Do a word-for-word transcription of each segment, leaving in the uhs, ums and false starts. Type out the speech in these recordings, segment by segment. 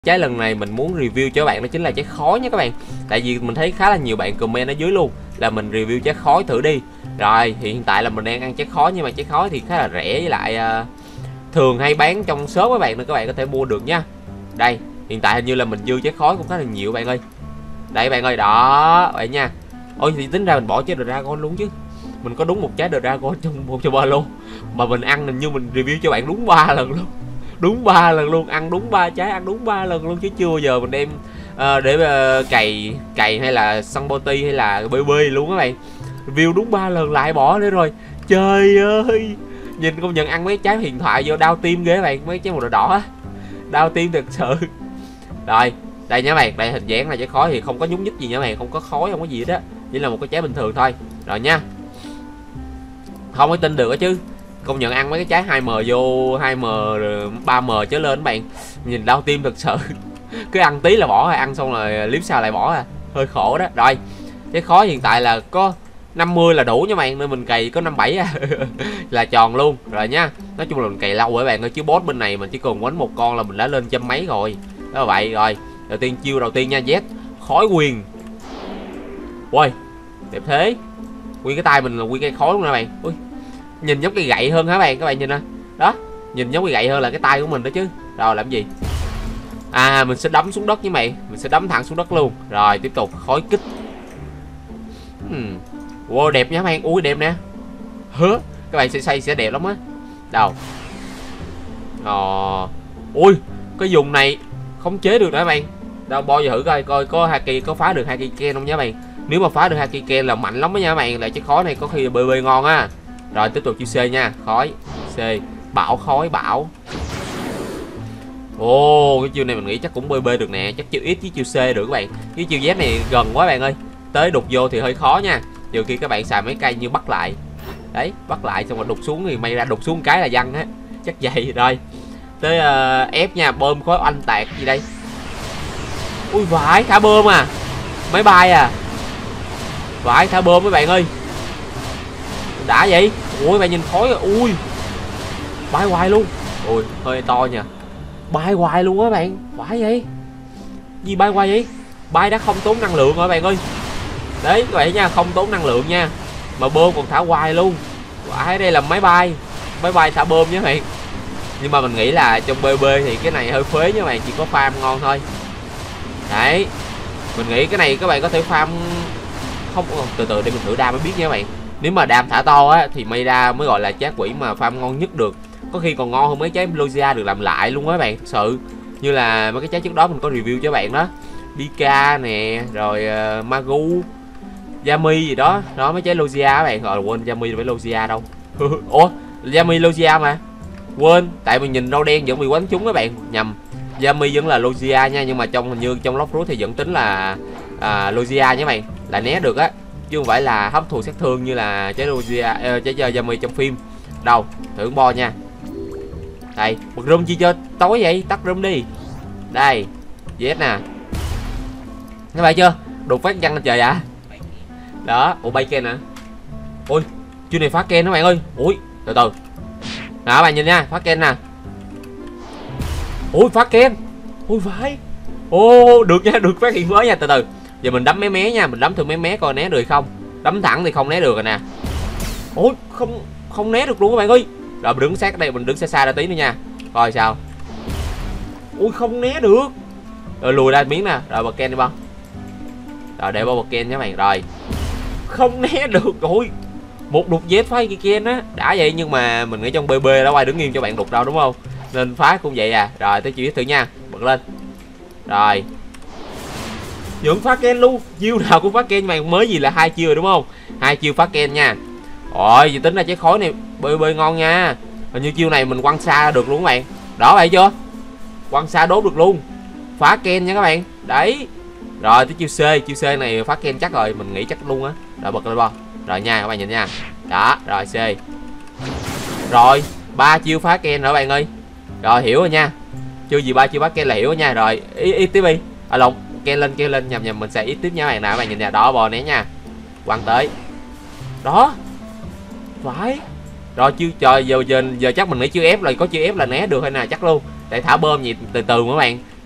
Trái lần này mình muốn review cho các bạn đó chính là trái khói nha các bạn. Tại vì mình thấy khá là nhiều bạn comment ở dưới luôn là mình review trái khói thử đi. Rồi thì hiện tại là mình đang ăn trái khói, nhưng mà trái khói thì khá là rẻ, với lại uh, thường hay bán trong shop các bạn, nên các bạn có thể mua được nha. Đây, hiện tại hình như là mình dư trái khói cũng khá là nhiều bạn ơi. Đây bạn ơi, đó vậy nha. Ôi thì tính ra mình bỏ trái Dragon luôn chứ. Mình có đúng một trái Dragon trong một cho ba lô, mà mình ăn hình như mình review cho bạn đúng ba lần luôn. Đúng ba lần luôn, ăn đúng ba trái, ăn đúng ba lần luôn, chứ chưa bao giờ mình đem uh, để uh, cày cày hay là săn boti hay là bê bê luôn các bạn. Review đúng ba lần lại bỏ nữa rồi. Trời ơi, nhìn công nhận ăn mấy trái huyền thoại vô đau tim ghê các bạn, mấy trái màu đỏ đỏ á, đau tim thật sự. Rồi đây nha bạn, đây hình dáng là trái khói thì không có nhúc nhích gì nha bạn, không có khói, không có gì hết á, chỉ là một cái trái bình thường thôi. Rồi nha, không có tin được á chứ, công nhận ăn mấy cái trái hai M vô hai M ba M trở lên các bạn, nhìn đau tim thật sự. Cứ ăn tí là bỏ, ăn xong rồi clip sau lại bỏ, à hơi khổ đó. Rồi trái khói hiện tại là có năm mươi là đủ nha bạn, nên mình cày có năm bảy à. Là tròn luôn rồi nha. Nói chung là mình cày lâu rồi bạn ơi, chứ boss bên này mình chỉ cần quánh một con là mình đã lên trăm mấy rồi đó là vậy. Rồi đầu tiên chiêu đầu tiên nha, Z khói quyền. Ui đẹp thế, nguyên cái tay mình là nguyên cây khói luôn nè bạn. Ui, nhìn giống cây gậy hơn hả bạn, các bạn nhìn nè đó, nhìn giống cây gậy hơn là cái tay của mình đó chứ. Rồi làm gì, à mình sẽ đấm xuống đất với mày, mình sẽ đấm thẳng xuống đất luôn. Rồi tiếp tục khói kích. hmm. Wow đẹp nha bạn, ui đẹp nè, hứa các bạn sẽ xây sẽ đẹp lắm á. Đâu ờ ui, cái vùng này khống chế được nữa bạn. Đâu bo giờ thử coi coi có haki có phá được haki ken không nha bạn. Nếu mà phá được haki ken là mạnh lắm đó nha bạn, là chiếc khói này có khi bê bê ngon á. Rồi tiếp tục chiêu C nha, khói C, bão khói bão. Ồ cái chiêu này mình nghĩ chắc cũng bê bê được nè, chắc chiêu X với chiêu C được các bạn. Cái chiêu Z này gần quá bạn ơi, tới đục vô thì hơi khó nha, trừ khi các bạn xài mấy cây như bắt lại. Đấy, bắt lại xong rồi đục xuống thì may ra đục xuống cái là văng á, chắc vậy. Rồi tới uh, ép nha, bơm khói oanh tạc gì đây. Ui vãi, thả bơm à, máy bay à, vãi thả bơm mấy bạn ơi, đã vậy. Ui bạn nhìn khói, ui bay hoài luôn. Ui hơi to nha, bay hoài luôn á bạn, phải vậy gì, bay hoài vậy, bay đã không tốn năng lượng rồi bạn ơi. Đấy các bạn nha, không tốn năng lượng nha, mà bơm còn thả hoài luôn. Phải, đây là máy bay, máy bay thả bơm nhé bạn. Nhưng mà mình nghĩ là trong bê bê thì cái này hơi phế nha bạn, chỉ có farm ngon thôi. Đấy, mình nghĩ cái này các bạn có thể farm không, từ từ để mình thử đam mới biết nha các bạn. Nếu mà đam thả to á thì may ra mới gọi là trái quỷ mà farm ngon nhất được, có khi còn ngon hơn mấy trái Logia được làm lại luôn á bạn. Thật sự như là mấy cái trái trước đó mình có review cho bạn đó, Pika nè, rồi uh, Magu, Yami gì đó, đó mấy trái Logia các bạn. Rồi quên, Yami phải Logia đâu. Ủa Yami Logia mà quên, tại mình nhìn rau đen vẫn bị quánh trúng các bạn, nhầm. Yami vẫn là Logia nha, nhưng mà trong hình như trong lóc rút thì vẫn tính là à, Logia nha các bạn, là né được á, chứ không phải là hấp thụ sát thương như là trái Logia, uh, trái Yami trong phim. Đâu thử bo nha. Đây bật room chi cho tối vậy, tắt room đi. Đây Z nè, các bạn chưa đục phát văng lên trời ạ. À? Đó, ủa bay ken nè. Ui chiêu này phá ken đó bạn ơi. Ui từ từ nè các bạn nhìn nha, phá ken nè. Ui phá ken, ui phải, ô được nha, được phát hiện mới nha. Từ từ giờ mình đấm mé mé nha, mình đấm thử mé mé coi né được không. Đấm thẳng thì không né được rồi nè. Ui không không né được luôn các bạn ơi. Rồi mình đứng sát đây, mình đứng xa xa ra tí nữa nha, coi sao. Ui không né được, rồi lùi ra miếng nè. Rồi bật ken đi bao, rồi để bao bật ken nha các bạn. Rồi không né được, rồi một đục dép phá cái ken á, đã vậy. Nhưng mà mình nghĩ trong bê bê đâu ai đứng nghiêm cho bạn đục đâu đúng không, nên phá cũng vậy à. Rồi tới chịu thử nha, bật lên. Rồi vẫn phá ken luôn, chiêu nào cũng phá ken mày, mới gì là hai chiêu rồi đúng không, hai chiêu phá ken nha. Rồi tính ra trái khói này bê bê ngon nha. Hình như chiêu này mình quăng xa được luôn các bạn, đó vậy chưa, quăng xa đốt được luôn, phá ken nha các bạn. Đấy rồi tới chiêu C, chiêu C này phá ken chắc rồi, mình nghĩ chắc luôn á. Rồi bật lên bo, rồi nha các bạn nhìn nha, đó rồi C. Rồi ba chiêu phá ken rồi bạn ơi, rồi hiểu rồi nha, chưa gì ba chiêu phá ken là hiểu rồi nha. Rồi ít ít tiếp đi, à lộn, ken lên ken lên, nhầm nhầm, mình sẽ ít tiếp nha các bạn nào. Các bạn nhìn nha, đó bò né nha, quăng tới đó, phải. Rồi chiêu trời giờ giờ giờ chắc mình nghĩ chiêu ép là có chiêu ép là né được hay nào chắc luôn, để thả bơm gì từ từ các bạn.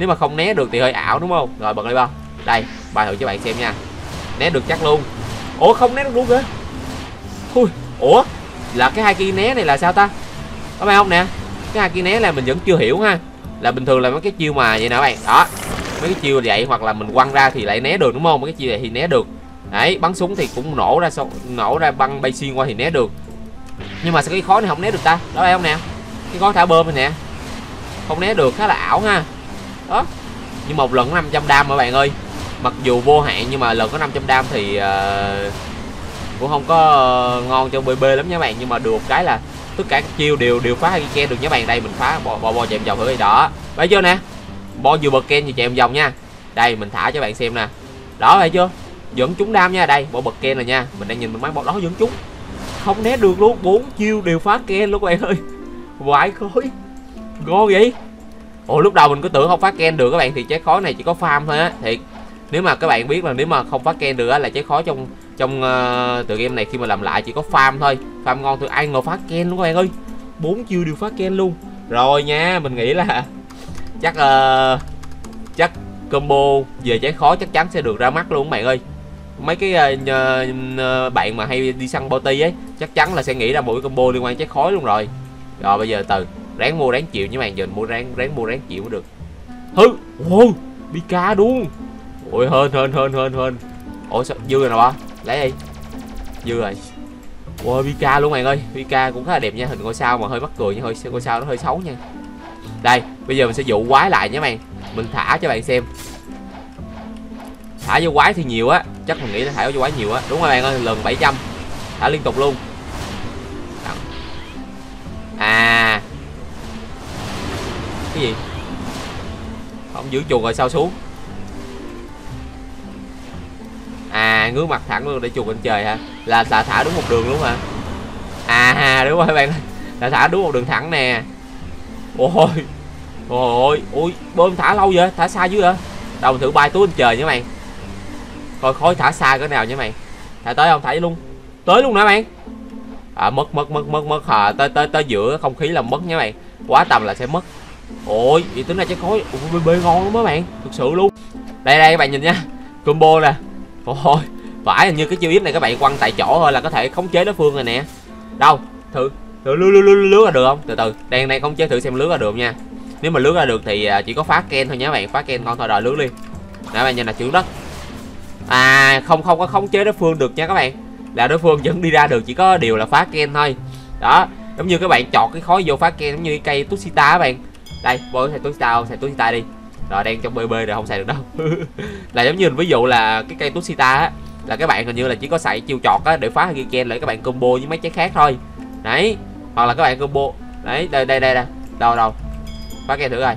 Nếu mà không né được thì hơi ảo đúng không? Rồi bật lên bao. Đây, bài thử cho bạn xem nha. Né được chắc luôn. Ủa không né được luôn kìa. Ui, ủa là cái hai kia né này là sao ta? Các bạn không nè. Cái hai kia né là mình vẫn chưa hiểu ha. Là bình thường là mấy cái chiêu mà vậy nè các bạn. Đó. Mấy cái chiêu vậy hoặc là mình quăng ra thì lại né được đúng không? Mấy cái chiêu này thì né được. Đấy, bắn súng thì cũng nổ ra nổ ra băng bay xuyên qua thì né được. Nhưng mà sao cái khói này không né được ta? Đó đây không nè. Cái khói thả bơm này nè. Không né được, khá là ảo ha. Đó. Nhưng một lần có năm trăm đam các bạn ơi. Mặc dù vô hạn nhưng mà lần có năm trăm đam thì uh, cũng không có uh, ngon cho bê bê lắm nha bạn. Nhưng mà được một cái là tất cả các chiêu đều đều phá Hakiken được nha bạn. Đây mình phá bo bo, bo chạm vòng thử đây đó. Thấy chưa nè? Bo vừa bật ken vừa chạm vòng nha. Đây mình thả cho bạn xem nè. Đó thấy chưa? Vẫn trúng đam nha. Đây, bo bật ken rồi nha. Mình đang nhìn mình máy bo đó vẫn trúng. Không né được luôn, bốn chiêu đều phá ken luôn các bạn ơi. Vãi khối. Ngon vậy. Ủa lúc đầu mình cứ tưởng không phá ken được các bạn thì trái khói này chỉ có farm thôi á, thiệt. Nếu mà các bạn biết là nếu mà không phá ken được á là trái khói trong trong uh, tựa game này khi mà làm lại chỉ có farm thôi, farm ngon thôi, ai ngờ phá ken luôn các bạn ơi. Bốn chiêu đều phá ken luôn. Rồi nha, mình nghĩ là chắc uh, chắc combo về trái khói chắc chắn sẽ được ra mắt luôn các bạn ơi. Mấy cái uh, uh, bạn mà hay đi săn bounty ấy chắc chắn là sẽ nghĩ ra một cái combo liên quan trái khói luôn rồi. Rồi bây giờ từ ráng mua ráng chịu nha bạn, giờ mua ráng ráng mua ráng chịu mới được. Hứ, wow, bê ca đúng. Ôi hên hên hên hên hên. Ủa sao dư rồi nè ba, lấy đi. Dư rồi. Wow, bê ca luôn bạn ơi, bê ca cũng khá là đẹp nha, hình ngôi sao mà hơi mắc cười nha, hơi ngôi sao nó hơi xấu nha. Đây, bây giờ mình sẽ dụ quái lại nha bạn. Mình thả cho bạn xem. Thả vô quái thì nhiều á, chắc mình nghĩ là thả vô quái nhiều á. Đúng rồi bạn ơi, lần bảy trăm. Thả liên tục luôn. À. Cái gì? Không giữ chuồng rồi sao xuống? À, ngứa mặt thẳng luôn để chuồng lên trời hả? Là là thả đúng một đường luôn hả? À đúng rồi các bạn ơi. Là thả đúng một đường thẳng nè. Ôi. Ôi ôi, bơm thả lâu vậy? Thả xa dữ vậy? Đâu mình thử bay túi lên trời nha các bạn. Coi khói thả xa cỡ nào nha các bạn. Thả tới không? Thả luôn. Tới luôn nè các bạn. À, mất mất mất mất mất à, tới tới tới giữa không khí là mất nha các bạn. Quá tầm là sẽ mất. Ôi, vậy tính ra trái khói bê bê ngon lắm các bạn, thực sự luôn. Đây đây các bạn nhìn nha, combo nè. Ôi, phải như cái chiêu ít này các bạn quăng tại chỗ thôi là có thể khống chế đối phương rồi nè. Đâu, thử thử lướt lướt lướt lướt ra được không? Từ từ, đang đang khống chế thử xem lướt ra được nha. Nếu mà lướt ra được thì chỉ có phá ken thôi nha các bạn, phá ken ngon thôi rồi lướt đi. Nè các bạn nhìn là chữ đất. À, không không có khống chế đối phương được nha các bạn. Là đối phương vẫn đi ra được, chỉ có điều là phá ken thôi. Đó, giống như các bạn chọt cái khói vô phá ken giống như cái cây Tushita các bạn. Đây, bôi xài Tushita không? Xài Tushita đi. Rồi đang trong bê bê rồi không xài được đâu. Là giống như ví dụ là cái cây Tushita á, là các bạn hình như là chỉ có xài chiêu chọt á để phá Hakiken lại các bạn combo với mấy trái khác thôi. Đấy, hoặc là các bạn combo. Đấy, đây đây đây đây. Đâu đâu. Phá ken thử coi.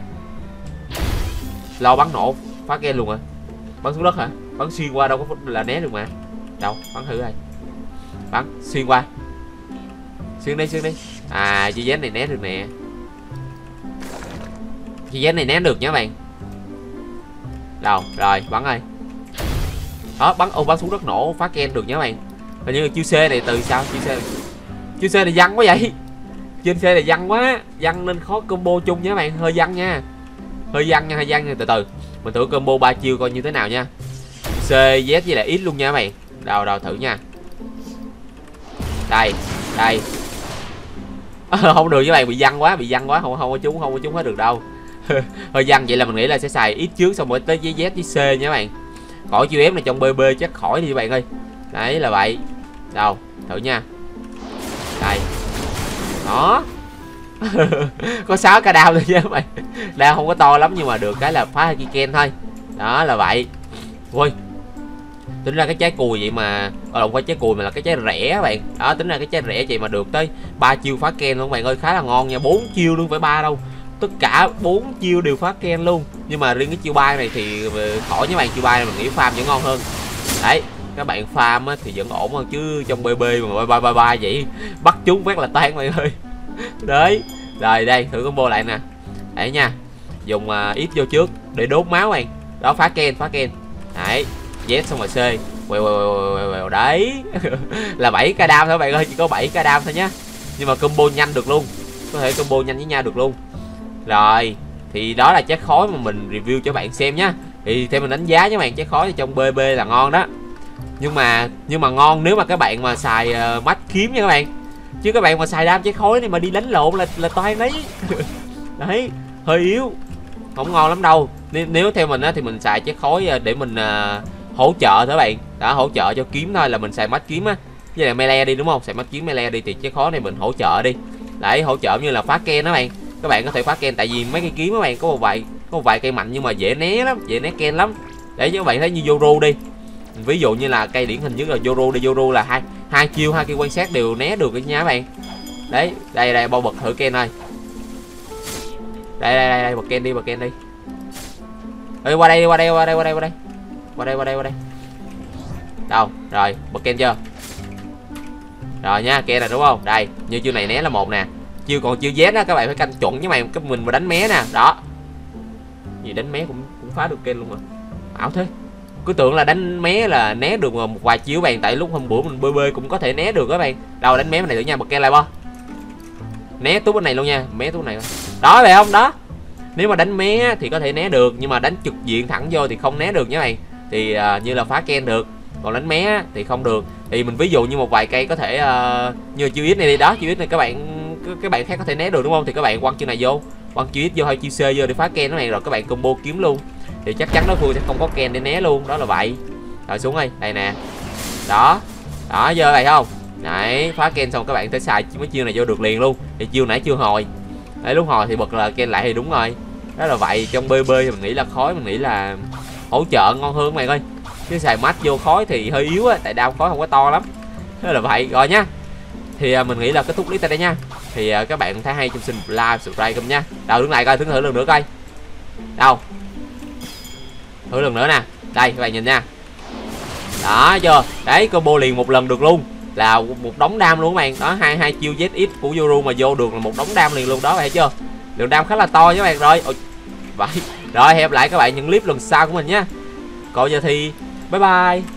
Lo bắn nổ, phá ken luôn hả? Bắn xuống đất hả? Bắn xuyên qua đâu có là né được mà. Đâu, bắn thử coi. Bắn xuyên qua. Xuyên đi, xuyên đi. À, chi dán này né được nè. Chi dán này né được nha bạn. Đâu, rồi, bắn ơi. Đó, bắn ô bắn xuống đất nổ, phá ken được nha bạn. Hình như chiêu C này từ sao? Chiêu C này. Chiêu C này văng quá vậy. Trên C này văng quá, văng nên khó combo chung nha bạn, hơi văng nha. Hơi văng nha, hơi văng nha, từ từ. Mình thử combo ba chiêu coi như thế nào nha. C, Z với lại X luôn nha các bạn. Đâu đâu thử nha. Đây, đây. Không được với bạn, bị văng quá, bị văng quá, không không có trúng, không có trúng hết được đâu. Hơi văng vậy là mình nghĩ là sẽ xài ít trước xong rồi tới với Z với C nha các bạn. Khỏi chiêu ép này trong bê bê chắc khỏi đi các bạn ơi. Đấy là vậy. Đâu, thử nha. Đây. Đó. Có sáu cái đao thôi nha các bạn. Đao không có to lắm nhưng mà được cái là phá Hakiken thôi. Đó là vậy. Ui. Tính ra cái trái cùi vậy mà, ờ không phải trái cùi mà là cái trái rẻ các bạn. Đó, tính ra cái trái rẻ vậy mà được tới ba chiêu phá ken luôn các bạn ơi, khá là ngon nha, bốn chiêu luôn phải ba đâu. Tất cả bốn chiêu đều phá ken luôn. Nhưng mà riêng cái chiêu ba này thì khỏi nha bạn, chiêu ba này mình nghĩ farm vẫn ngon hơn. Đấy, các bạn farm á, thì vẫn ổn hơn chứ trong bê bê mà ba ba ba vậy bắt chúng phát là tan bạn ơi. Đấy. Rồi đây, thử combo lại nè. Đấy nha. Dùng uh, ít vô trước để đốt máu bạn. Đó, phá ken, phá ken. Đấy. Z xong rồi C. Quẹo quẹo quẹo quẹo đấy. Là bảy k đam thôi bạn ơi, chỉ có bảy k đam thôi nhá. Nhưng mà combo nhanh được luôn. Có thể combo nhanh với nhau được luôn. Rồi, Thì đó là chất khói mà mình review cho bạn xem nhá. Thì theo mình đánh giá với bạn, chất khói trong bê bê là ngon đó. Nhưng mà nhưng mà ngon nếu mà các bạn mà xài uh, mắt kiếm nha các bạn. Chứ các bạn mà xài đam chất khói này mà đi đánh lộn là là toan đấy. Đấy, hơi yếu. Không ngon lắm đâu. Nếu, nếu theo mình á thì mình xài chất khói để mình uh, hỗ trợ thôi các bạn. Đó, hỗ trợ cho kiếm thôi, là mình xài mắt kiếm á. Với lại melee đi đúng không? Xài mắt kiếm melee đi thì chất khói này mình hỗ trợ đi. Đấy, hỗ trợ như là phá ken đó bạn. Các bạn có thể phá ken, tại vì mấy cây kiếm các bạn có một vài có một vài cây mạnh nhưng mà dễ né lắm, dễ né ken lắm. Để cho các bạn thấy như Yoru đi. Ví dụ như là cây điển hình nhất là Yoru đi, Yoru là hai hai chiêu hai cây quan sát đều né được nha các bạn. Đấy, đây đây bao bật thử ken ơi. Đây đây đây, đây bật ken đi, bật ken đi. Ê, qua đây qua đây qua đây qua đây qua đây. Qua đây qua đây qua đây. Đâu, rồi, bật ken chưa? Rồi nha, ken này đúng không? Đây, như chiêu này né là một nè. Chiêu còn chiêu Z đó các bạn phải canh chuẩn với mày, cái mình mà đánh mé nè, đó. Gì đánh mé cũng cũng phá được ken luôn mà. Ảo thế. Cứ tưởng là đánh mé là né được một vài chiêu bạn, tại lúc hôm bữa mình bê bê cũng có thể né được các bạn. Đâu đánh mé bên này thử nha, bật ken lại bo. Né tút bên này luôn nha, mé tút này. Đó phải không? Đó. Nếu mà đánh mé thì có thể né được, nhưng mà đánh trực diện thẳng vô thì không né được nha bạn. Thì uh, như là phá ken được, còn đánh mé thì không được. Thì mình ví dụ như một vài cây có thể uh, như chiêu X này đi, đó, chiêu X này các bạn các bạn khác có thể né được đúng không? Thì các bạn quăng chiêu này vô, quăng chiêu X vô hay chiêu C vô để phá ken nó này, rồi các bạn combo kiếm luôn. Thì chắc chắn đối phương sẽ không có ken để né luôn, đó là vậy. Rồi xuống đây, đây nè. Đó. Đó giờ này không? Đấy, phá ken xong các bạn sẽ xài mấy chiêu này vô được liền luôn. Thì chiêu nãy chưa hồi. Đấy, lúc hồi thì bật là ken lại thì đúng rồi. Đó là vậy, trong bê bê thì mình nghĩ là khói mình nghĩ là hỗ trợ ngon hơn mày ơi. Chứ xài match vô khói thì hơi yếu á, tại đao khói không có to lắm. Đó là vậy rồi nhá. Thì à, mình nghĩ là kết thúc clip tại đây nha. Thì à, các bạn thấy hay trong xin like, subscribe kênh nha. Đâu đứng này coi, thử thử lần nữa coi. Đâu. Thử lần nữa nè. Đây các bạn nhìn nha. Đó chưa? Đấy, combo liền một lần được luôn. Là một đống đam luôn các bạn. Đó, hai hai chiêu Z X của Yoru mà vô được là một đống đam liền luôn đó, thấy chưa? Lượng đam khá là to các bạn rồi. Ôi, vậy. Rồi hẹn lại các bạn những clip lần sau của mình nhé. Còn giờ thì bye bye.